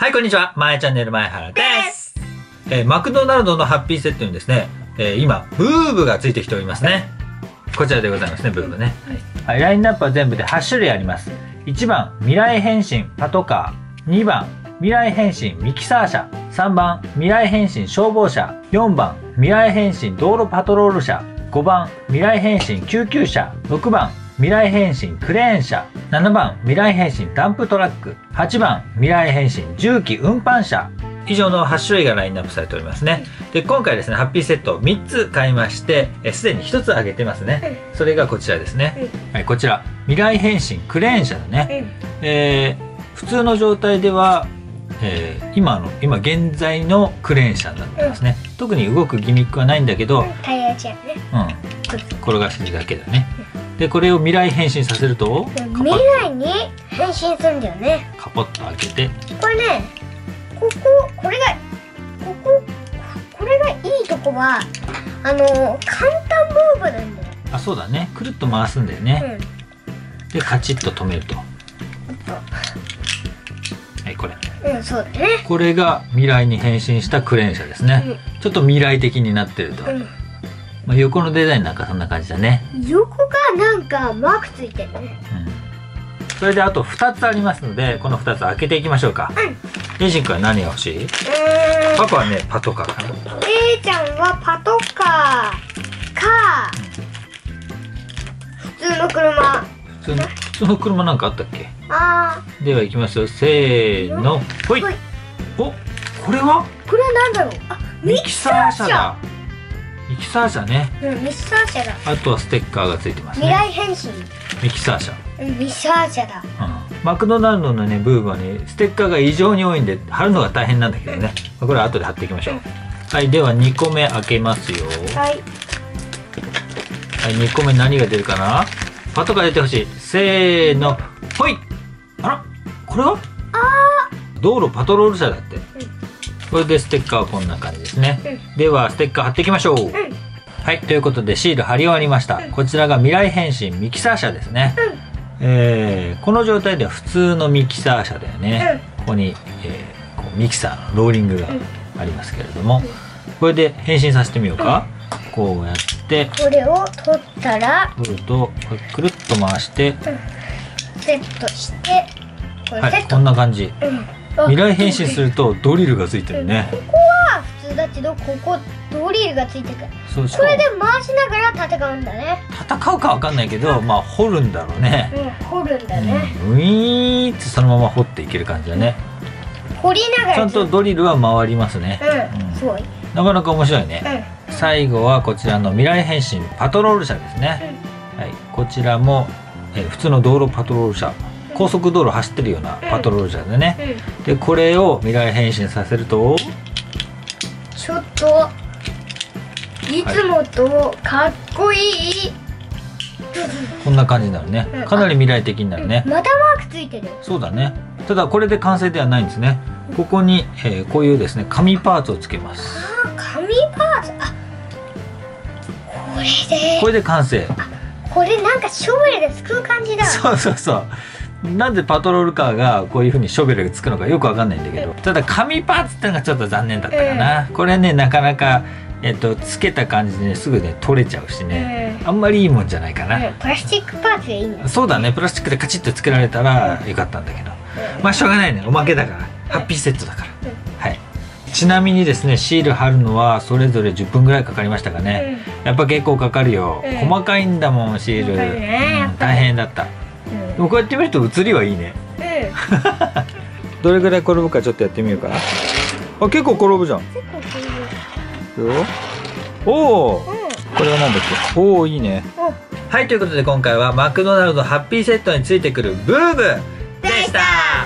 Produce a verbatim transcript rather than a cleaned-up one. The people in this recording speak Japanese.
はい、こんにちは。まえチャンネル前原です。えー、マクドナルドのハッピーセットにですね、えー、今、ブーブがついてきておりますね。こちらでございますね、ブーブね。はい、ラインナップは全部ではち種類あります。いちばん、未来変身パトカー。にばん、未来変身ミキサー車。さんばん、未来変身消防車。よんばん、未来変身道路パトロール車。ごばん、未来変身救急車。ろくばん、未来変身クレーン車。ななばん、未来変身ダンプトラック。はちばん、未来変身重機運搬車。以上のはち種類がラインナップされておりますね。で、今回ですね、ハッピーセットをみっつ買いまして、すでにひとつあげてますね。それがこちらですね。はい、こちら、未来変身クレーン車だね。えー、普通の状態では、えー、今の、今現在のクレーン車になってますね。特に動くギミックはないんだけど、 タイヤじゃんね。 うん。転がしてるだけだね。で、これを未来変身させると、 未来に変身するんだよね。 カポッと開けて。 これね、ここ、これが、ここ、これがいいとこは、あの、簡単ムーブなんだよ。 あ、そうだね。くるっと回すんだよね。うん、で、カチッと止めると。はい、これ。 うん、そうだね。 これが未来に変身したクレーン車ですね。うん、ちょっと未来的になってると。うん、まあ横のデザインなんかそんな感じだね。 横がなんかマークついてるね。 うん。それであとふたつありますので、このふたつ開けていきましょうか。うん。レイジン君は何が欲しい？パパはね、パトカーかな。 レイちゃんはパトカーか、普通の車。 普通の普通の車なんかあったっけ？ ああ。 では行きますよ。せーの。ほい。お、これは？ これはなんだろう。あ、 ミキサー車だ。ミキサー車ね。 うん、ミキサー車だ。 あとはステッカーがついてますね。 未来変身。 ミキサー車。 うん、ミキサー車だ。 うん。マクドナルドのね、ブーブはね、ステッカーが異常に多いんで、貼るのが大変なんだけどね。これは後で貼っていきましょう。はい、ではにこめ開けますよ。 はい。 はい、にこめ何が出るかな？パトカー出てほしい。せーの、ほい！あら？これは？ あー道路パトロール車だって。うん、これでステッカーはこんな感じですね。うん、では、ステッカー貼っていきましょう。うん、はい、ということでシール貼り終わりました。うん、こちらが未来変身ミキサー車ですね。うんえー、この状態では普通のミキサー車だよね。うん、ここに、えー、こうミキサーのローリングがありますけれども、うん、これで変身させてみようか。うん、こうやってこれを取ったら取るとくるっと回して、うん、 セットしてこれセット、はい、 こんな感じ。うん、未来変身するとドリルがついてるね。 ここは普通だけど、ここドリルがついてくる。そうそう、これで回しながら戦うんだね。 戦うかわかんないけど、まあ掘るんだろうね。 うん、掘るんだね。 うん、ウィーってそのまま掘っていける感じだね。 掘りながらちゃんとドリルは回りますね。 うん、うん、すごい。 なかなか面白いね。うん、最後はこちらの未来変身パトロール車ですね。うん、はい、こちらも、えー、普通の道路パトロール車。高速道路走ってるようなパトロール車でね。うん、でこれを未来変身させるとちょっといつもとかっこいい、はい、 こんな感じになるね。かなり未来的になるね。 またマークついてる。 そうだね。ただこれで完成ではないんですね。ここに、えー、こういうですね紙パーツをつけます。 あー、紙パーツ。あ、これでこれで完成。 これなんかショベルですくう感じだ。 そうそうそう。なんでパトロールカーがこういう風にショベルがつくのかよくわかんないんだけど、ただ紙パーツってのがちょっと残念だったかな。これねなかなか、えっと、つけた感じで、ね、すぐね取れちゃうしね、あんまりいいもんじゃないかな。 プラスチックパーツがいいんだ。 そうだね、プラスチックでカチッとつけられたらよかったんだけど、まあしょうがないね、おまけだから、ハッピーセットだから。はい、ちなみにですねシール貼るのはそれぞれじゅっぷんぐらいかかりましたかね。やっぱ結構かかるよ。細かいんだもんシール、うん、大変だった。でもこうやって見ると写りはいいね。うん、どれぐらい転ぶかちょっとやってみようか。あ、結構転ぶじゃん。結構転ぶよ。おお、うん、これはなんだっけ。おお、いいね。はい、ということで今回はマクドナルドハッピーセットについてくるブーブでした。